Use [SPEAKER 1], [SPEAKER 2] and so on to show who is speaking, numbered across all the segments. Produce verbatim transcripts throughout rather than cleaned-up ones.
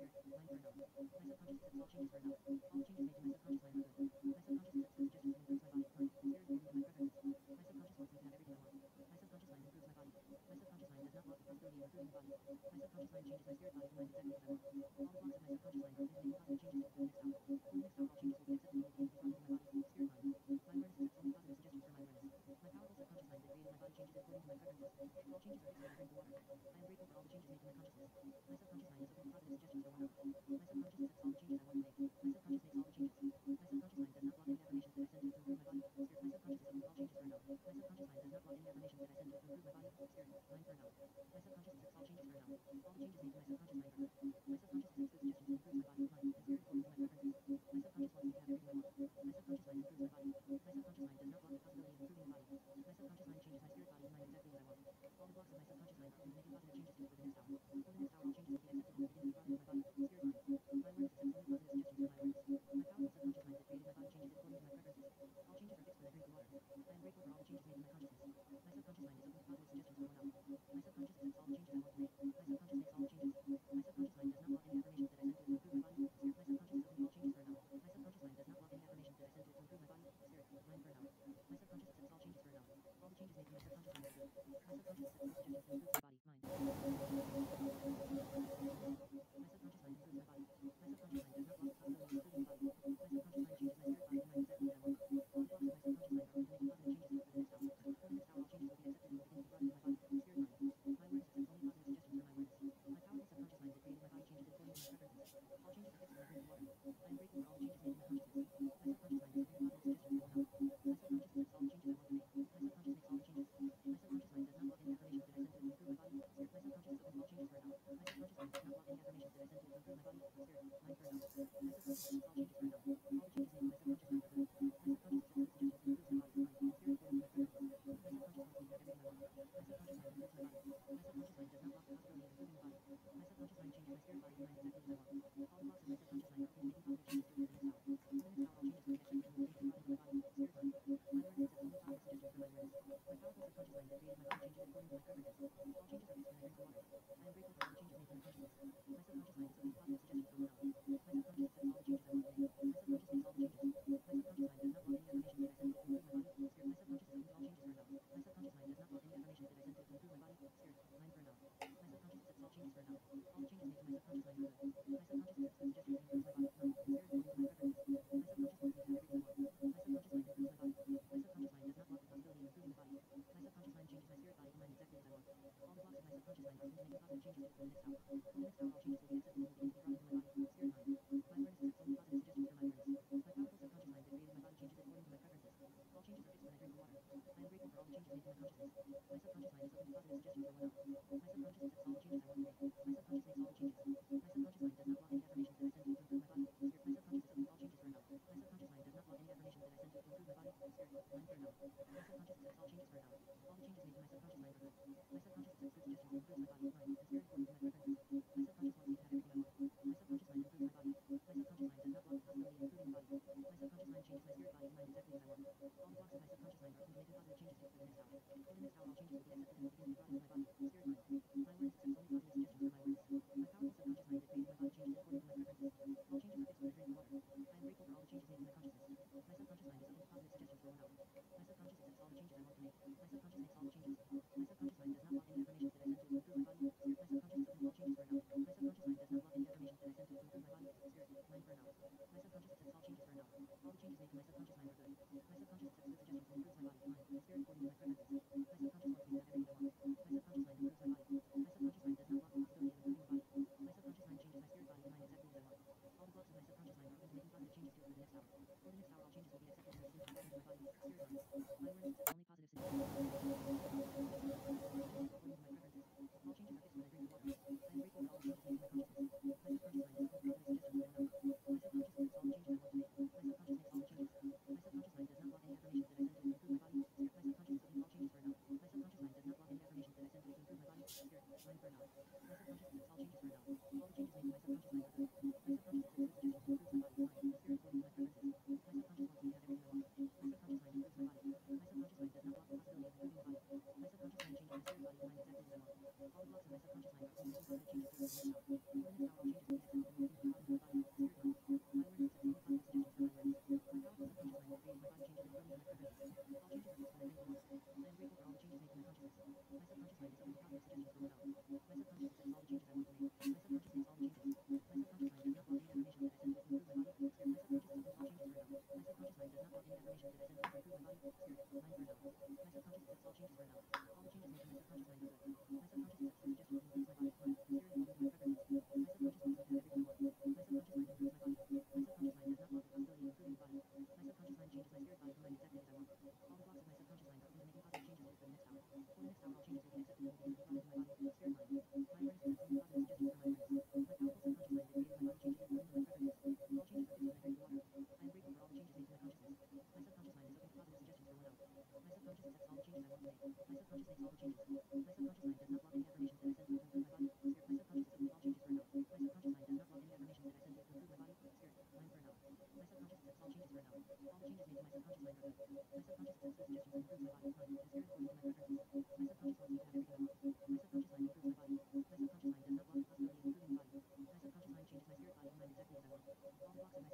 [SPEAKER 1] spirit, mind for now. My subconscious accepts all changes for now. All the changes made to my subconscious mind are good. My subconscious accepts good suggestions and improves my body, mind, and spirit according to my preferences. My subconscious wants me to have everything I want. My subconscious mind improves my body. My subconscious mind does not block the possibility of improving the body. My subconscious mind changes my spirit, body, and mind exactly as I want. All the blocks of my subconscious mind are open to making positive changes for the next hour. For the next hour, all changes will be accepted and will begin to be brought into my body, spirit, mind. My awareness accepts only positive suggestions for my awareness. My powerful subconscious mind that created my body changes it according to my preferences. All changes are fixed when I drink the water. I am grateful for all the changes made to my consciousness. My subconscious mind is open to positive suggestions for one hour. My subconscious accepts all the changes I want to make. My subconscious makes all the changes. My subconscious mind does not block any affirmations that I send to it to improve my body, spirit. My subconscious is open to all changes for now. My subconscious mind does not block any affirmations that I send to it to improve my body, spirit, mind for now. My subconscious accepts all changes for now. All the changes made to my subconscious mind are good. My subconscious accepts good suggestions and improves my body, mind, and spirit according to my preferences. My subconscious wants me to have everything I want. My subconscious mind improves my body. My subconscious mind does not block the possibility of improving the body. My subconscious mind changes my spirit, body, and mind exactly as I want. All the blocks of my subconscious mind are open to making positive changes to it for the next hour. For the next hour, all changes will be accepted and will begin to be brought into my body, spirit, mind. My awareness accepts only positive suggestions for my awareness. My powerful subconscious mind that created my body changes it according to my preferences. All changes are fixed when I drink the water. I am grateful for all the changes made to my consciousness. My subconscious mind is open to positive suggestions for one hour. My subconscious accepts all the changes I want to make. My subconscious makes all the changes. My subconscious mind does not block any affirmations that I send to it to improve my body, spirit. My subconscious is open to all changes for now. My subconscious mind does not block any affirmations that I send to it to improve my body, spirit, mind for now. My subconscious accepts all changes for now. All the changes made to my subconscious mind are good. My subconscious accepts good suggestions and improves my body, mind, and spirit according to my preferences. My subconscious mind improves my body. My subconscious mind does not block the possibility of improving the body. My subconscious mind changes my spirit, body, and mind exactly as I want. All the blocks of my subconscious mind are open to making positive changes to it for the next hour. For the next hour, all changes will be accepted and will begin to be brought into my body, spirit, mind. My awareness accepts only positive suggestions for my awareness. My powerful subconscious mind that created my body changes it according to my preferences. All changes are fixed when I drink the water. I am grateful for all the changes made to my consciousness. My subconscious mind is open to positive suggestions for one hour. My subconscious accepts all the changes I want to make. My subconscious makes all the changes. My subconscious mind does not block any affirmations that I send to it to improve my body, spirit. My subconscious is open to all changes for now. My subconscious mind does not block any affirmations that I send to it to improve my body, spirit, mind for now. My subconscious accepts all changes for now. All the changes made to my subconscious mind are good. My subconscious accepts good suggestions and improves my body, mind, and spirit according to my preferences. My subconscious wants me to have everything I want. My subconscious mind improves my body. My subconscious mind does not block the possibility of improving the body. My subconscious mind changes my spirit, body, and mind exactly as I want. All the blocks of my subconscious mind are open to making positive changes to it for the next hour. For the next hour, all changes will be accepted and will begin to be brought into my body, spirit, mind. My awareness accepts only positive suggestions for my awareness. My powerful subconscious mind that created my body changes it according to my preferences. All changes are fixed when I drink the water. I am grateful for all the changes made to my consciousness. My subconscious mind is open to positive suggestions for one hour. My subconscious accepts all the changes I want to make. My subconscious makes all the changes. My subconscious mind does not block any affirmations that I send to it to improve my body, spirit. My subconscious is open to all changes for now. My subconscious mind does not block any affirmations that I send to it to improve my body, spirit, mind for now. My subconscious accepts all changes for now. All the changes made to my subconscious mind are good. My subconscious accepts good suggestions and improves my body, mind, and spirit according to my preferences. My subconscious wants me to have everything I want. My subconscious mind improves my body. My subconscious mind does not block the possibility of improving the body. My subconscious mind changes my spirit, body, and mind exactly as I want. All the blocks of my subconscious mind are open to making positive changes to it for the next hour. For the next hour, all changes will be accepted and will begin to be brought into my body, spirit, mind. My awareness accepts only positive suggestions for my awareness. My powerful subconscious mind that created my body changes it according to my preferences. All changes are fixed when I drink the water. I am grateful for all the changes made to my consciousness. My subconscious mind is open to positive suggestions for one hour. My subconscious accepts all the changes I want to make. My subconscious makes all the changes. My subconscious mind does not block any affirmations that I send to it to improve my body, spirit. My subconscious is open to all changes for now. My subconscious mind does not block any affirmations that I send to it to improve my body, spirit, mind for now. My subconscious accepts all changes for now. All the changes made to my subconscious mind are good. My subconscious accepts good suggestions and improves my body, mind, and spirit according to my preferences. My subconscious wants me to have everything I want. My subconscious mind improves my body. My subconscious mind does not block the possibility of improving the body. My subconscious mind changes my spirit, body, and mind exactly as I want. All the blocks of my subconscious mind are open to making positive changes to it for the next hour. For the next hour, all changes will be accepted and will begin to be brought into my body, spirit, mind. My awareness accepts only positive suggestions for my awareness. My powerful subconscious mind that created my body changes it according to my preferences. All changes are fixed when I drink the water. I am grateful for all the changes made to my consciousness. My subconscious mind is open to positive suggestions for one hour. My subconscious accepts all the changes I want to make. My subconscious makes all the changes. My subconscious mind does not block any affirmations that I send to it to improve my body, spirit. My subconscious is open to all changes for now. My subconscious mind does not block any affirmations that I send to it to improve my body, spirit, mind for now. My subconscious accepts all changes for now. All the changes made to my subconscious mind are good. My subconscious accepts good suggestions and improves my body, mind, and spirit according to my preferences. My subconscious wants me to have everything I want. My subconscious mind improves my body. My subconscious mind does not block the possibility of improving the body. My subconscious mind changes my spirit, body, and mind exactly as I want. All the blocks of my subconscious mind are open to making positive changes to it for the next hour. For the next hour, all changes will be accepted and will begin to be brought into my body, spirit, mind. My awareness accepts only positive suggestions for my awareness. My powerful subconscious mind that created my body changes it according to my preferences. All changes are fixed when I drink the water. I am grateful for all the changes made to my consciousness. My subconscious mind is open to positive suggestions for one hour. My subconscious accepts all the changes I want to make. My subconscious makes all the changes. My subconscious mind does not block any affirmations that I send to it to improve my body, spirit. My subconscious is open to all changes for now. My subconscious mind does not block any affirmations that I send to it to improve my body, spirit, mind for now. My subconscious accepts all changes for now. All the changes made to my subconscious mind are good. My subconscious accepts good suggestions and improves my body, mind, and spirit according to my preferences. My subconscious wants me to have everything I want. My subconscious mind improves my body. My subconscious mind does not block the possibility of improving the body. My subconscious mind changes my spirit, body, and mind exactly as I want. All the blocks of my subconscious mind are open to making positive changes to it for the next hour. For the next hour, all changes will be accepted and will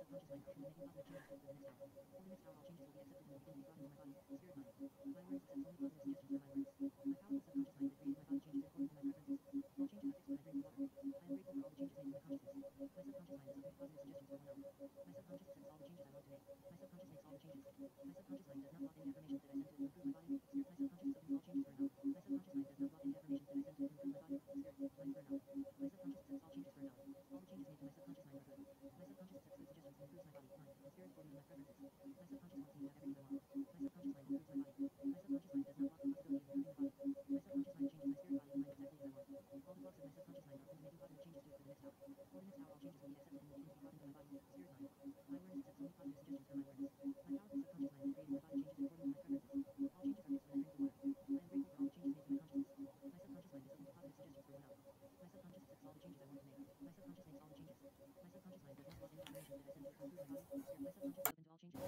[SPEAKER 1] subconscious mind are open to making positive changes for the next hour. For the next hour, all changes will be accepted and will begin to be brought into my body, spirit, mind. My awareness accepts only positive suggestions from my awareness. My powerful subconscious mind that created my body changes in accordance with my preferences. All changes are fixed when I drink the water. I am grateful for all the changes made to my consciousness. My subconscious mind is open to positive suggestions for one hour. My subconscious accepts all the changes I want to make. My subconscious makes all the changes. My subconscious mind does not block any affirmations that I send to it to improve my body, spirit. My subconscious is open to all changes for an hour. My subconscious mind does not block any affirmations that I send to it to improve my body, spirit, mind for an hour. My subconscious accepts all changes for an hour. All the changes made to my subconscious mind are good. My subconscious accepts good suggestions and improves my body, mind, and spirit according to my preferences. My subconscious wants me to have everything I want. My subconscious mind improves my body. My subconscious mind does not block the possibility of improving the body. My subconscious mind changes my spirit, body, and mind exactly as I want. All the blocks of my subconscious mind are open to making positive changes to it for the next hour. For the next hour, all changes will be accepted and will begin to be brought into my body, spirit, mind. My awareness accepts only positive suggestions from my awareness. My powerful subconscious mind that created my body changes in accordance with my preferences. All changes are fixed when I drink the water. I am grateful for all the changes made to my consciousness. My subconscious mind is open to positive suggestions for one hour. My subconscious accepts all the changes I want to make. My subconscious makes all the changes. My subconscious mind does not block any affirmations that I send to it to improve my body, spirit. My subconscious is open to all changes.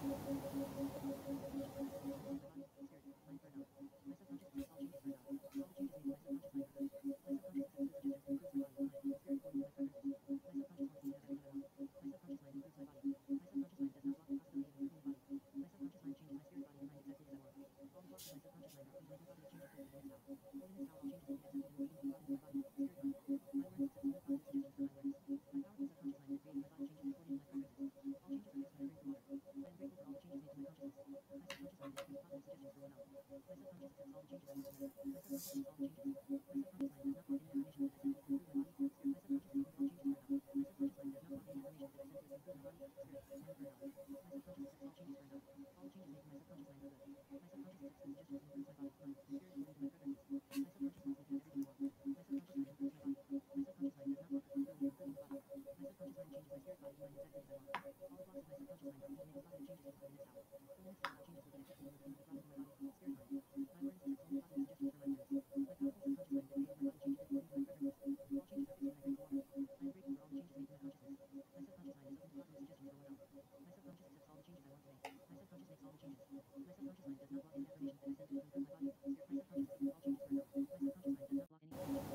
[SPEAKER 1] My body, spirit, mind for an hour. My subconscious accepts all changes for an hour. All the changes made to my subconscious mind are good. My subconscious accepts good suggestions and improves my body, mind, and spirit according to my preferences. My subconscious wants me to have everything I want. My subconscious mind improves my body. My subconscious mind does not block the possibility of improving the body. My subconscious mind changes my spirit, body, and mind exactly as I want. All the blocks of my subconscious mind are open to making positive changes to it for the next hour. For the next hour, all changes will be accepted and will begin to be brought into my body, spirit, mind. My awareness accepts only positive suggestions from my awareness. My powerful subconscious mind that created my body changes in accordance with my preferences. All changes are fixed when I drink the water. I am grateful for all the changes made to my consciousness. My subconscious mind is open to positive suggestions for one hour. My subconscious accepts all the changes I want to make. My subconscious makes all the changes. My subconscious mind does not block any affirmations that I send to it to improve my body, spirit. My subconscious is open to all changes for an hour. My subconscious mind does not block any affirmations that I send to it to improve my body, spirit, mind for an hour. My subconscious accepts all changes for an hour. All the changes made to my subconscious mind are good. My subconscious accepts good suggestions and improves my body, mind, and spirit according to my preferences. My subconscious wants me to have everything I want. My subconscious mind improves my body. My subconscious mind does not block the possibility of improving the body. My subconscious mind changes my spirit, body, and mind exactly as I want. All the blocks of my subconscious mind are open to making positive changes to it for the next hour. For the next hour, all changes will be accepted and will begin to be brought into my body, spirit, mind. My awareness accepts only positive suggestions from my awareness. My powerful subconscious mind that created my body changes in accordance with my preferences. All changes are fixed when I drink the water. I am grateful for all the changes made to my consciousness. My subconscious mind is open to positive suggestions for one hour. My subconscious accepts all the changes I want to make. My subconscious makes all the changes. My subconscious mind does not block any affirmations that I send to it to improve my body, spirit. My subconscious is open to all changes for an hour. My subconscious mind does not block any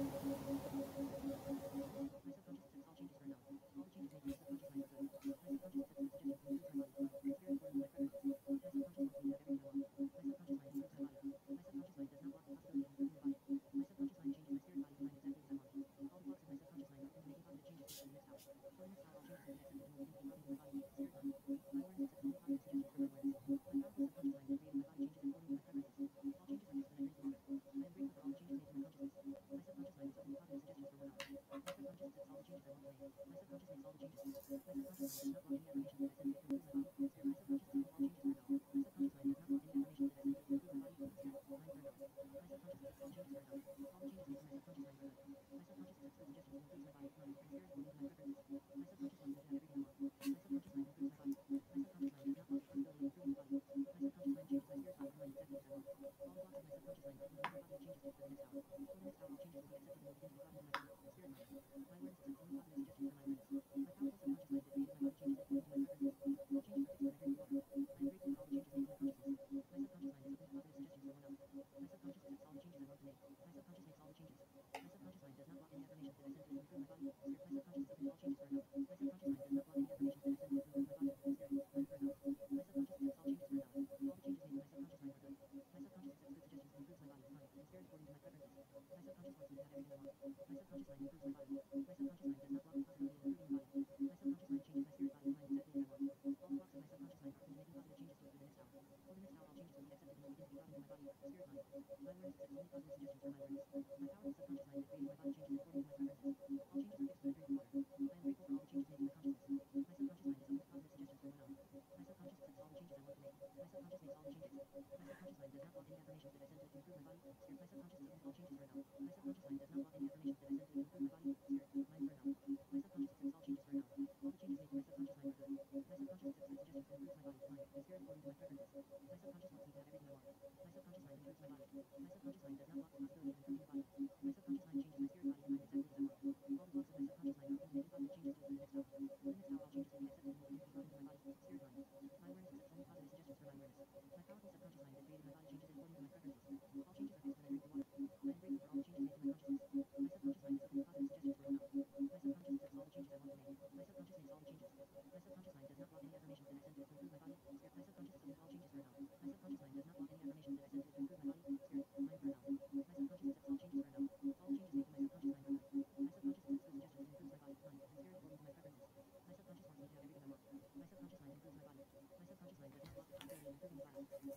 [SPEAKER 1] My subconscious accepts all changes for an hour. All the changes made to my subconscious mind are good. My subconscious accepts good suggestions and improves my body, mind, and spirit according to my preferences. My subconscious wants me to have everything I want. My subconscious mind improves my body. My subconscious mind does not block the possibility of improving the body. My subconscious mind changes my spirit, body, and mind exactly as I want. All the blocks of my subconscious mind are open to making positive changes to it for the next hour. For the next hour, all changes will be accepted and will begin to be brought into my body, spirit, mind. My awareness accepts only positive suggestions from my awareness. My powerful subconscious mind that created my body changes in accordance with my preferences. All changes are fixed when I drink the water. I am grateful for all the changes made to my consciousness. My subconscious mind is open to positive suggestions for one hour. My subconscious accepts all the changes I want to make. My subconscious makes all the changes. My subconscious mind does not block any affirmations that I send to it to improve my body, spirit. My subconscious is open to all changes for an hour. My subconscious mind does not block any affirmations that I send to it to improve my body, spirit, mind for an hour. My subconscious accepts all changes for an hour. All the changes made to my subconscious mind are good. My subconscious accepts good suggestions and improves my body, mind, and spirit according to my preferences. My subconscious wants me to have everything I want. My subconscious mind improves my body. My subconscious mind does not block the possibility of improving the body. My subconscious mind changes my spirit, body, and mind exactly as I want. All the blocks of my subconscious mind are open to making positive changes to it for the next hour. For the next hour, all changes will be accepted and will begin to be brought into my body, spirit, mind. My awareness accepts only positive suggestions from my awareness. My powerful subconscious mind that created my body changes in accordance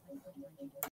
[SPEAKER 1] My subconscious mind changes